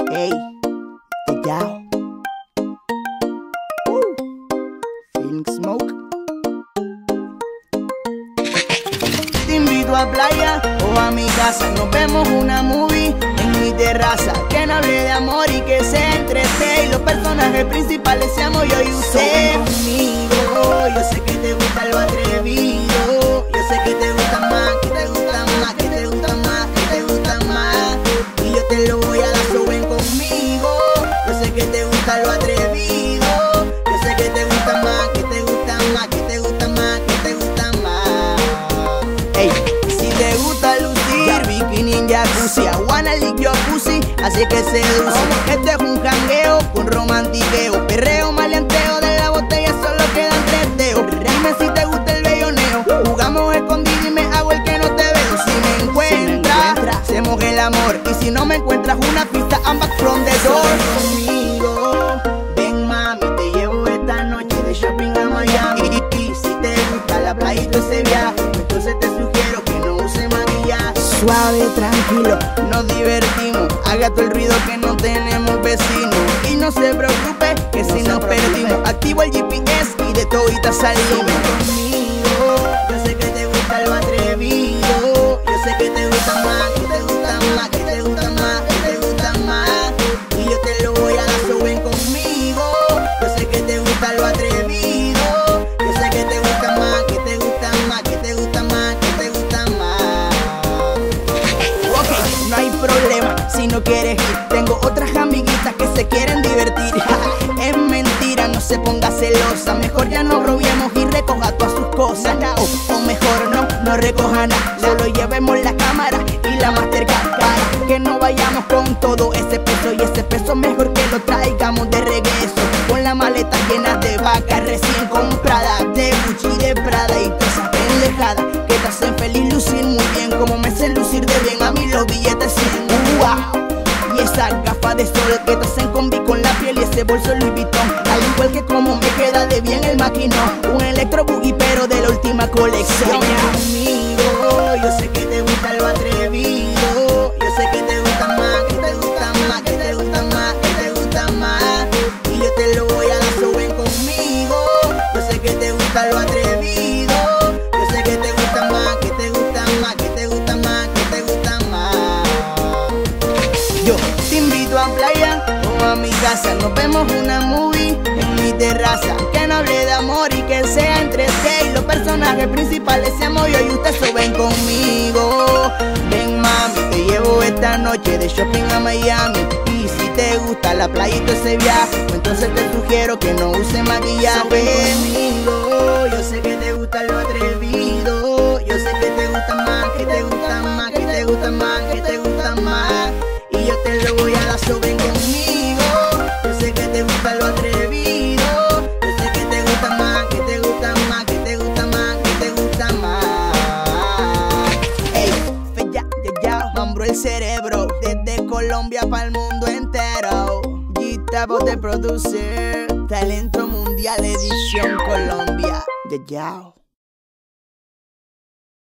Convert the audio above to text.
Hey, Yao. Feeling smoke. Te invito a playa o a mi casa. Nos vemos una movie en mi terraza. Que no hable de amor y que se entrete. Y los personajes principales seamos yo y usted. Ven conmigo, yo sé que te gusta lo atrevido. Yo sé que te gusta más, que te gusta más, que te gusta más, que te gusta más. Y yo te lo voy a dar, so ven conmigo. Yo sé que te gusta lo atrevido. Yo sé que te gusta más, que te gusta más, que te gusta más, que te gusta más. Ey, si te gusta lucir bikini en jacuzzi, I wanna lick your pussy, así que seduce. Este es un jangueo con romantiqueo, perreo, maleanteo, de la botella solo quedan 3 dedos. Dime si te gusta el belloneo, jugamos escondido y me hago el que no te veo. Si me encuentras, hacemos el amor, y si no me encuentras una pista, I'm back from the door. Conmigo, ven mami, te llevo esta noche de shopping a Miami. Y si te gusta la playita ese viaje, entonces te sugiero que no use maquillaje. Suave, tranquilo, nos divertimos. Haga todo el ruido que no tenemos vecinos. Y no se preocupe que si nos perdimos, activo el GPS y de todita salimos. Conmigo, yo sé que te gusta lo atrevido. Yo sé que te gusta más, que te gusta más, que te gusta más, que te gusta más. Y yo te lo voy a dar, so ven conmigo. Yo sé que te gusta lo atrevido. Yo sé que te gusta más, que te gusta más, que te gusta más, que te gusta más. Ok, no hay problema si no quieres ir. Tengo otras amiguitas que se quieren divertir. Es mentira, no se ponga celosa. Mejor ya no robiemos y recoja todas sus cosas. O mejor no recoja nada. Solo llevemos la cámara y la Mastercard. Para que no vayamos con todo ese peso. Y ese peso mejor que lo traigamos de regreso. Con la maleta llena de vacas recién comprada, de Gucci, de Prada y todas esas pendejadas que te hacen feliz lucir muy bien. Como me hacen lucir de bien a mí los billetes 100. Wow. Y esas gafas de sol que te hacen combi con la piel y ese bolso Louis Vuitton. Al igual que como me queda de bien el maquinón. Un electro boogie pero de la última colección. Conmigo, yo sé que te gusta lo atrevido. Yo sé que te gusta más, que te gusta más, que te gusta más, que te gusta más. Y yo te lo voy a dar, so ven conmigo. Yo sé que te gusta lo atrevido. Yo sé que te gusta más, que te gusta más, que te gusta más, que te gusta más. Yo te invito a playa o a mi casa. Nos vemos una movie en mi terraza. Que no hable de amor y que sea entre sí. Y los personajes principales seamos yo y usted, so ven conmigo. Ven mami, te llevo esta noche de shopping a Miami. Y si te gusta la playita ese viaje, pues entonces te sugiero que no use maquillaje. So ven conmigo, yo sé que te gusta lo atrevido. Yo sé que te gusta más, que te gusta más, que te gusta más, que te gusta más. Y yo te lo voy a dar, so ven conmigo. Yo sé que te gusta lo atrevido. Yo sé que te gusta más, que te gusta más, que te gusta más, que te gusta más. Ey, ya, mambro el cerebro. Desde Colombia para el mundo entero. Gitabo de producer. Talento Mundial Edición Colombia. Ya.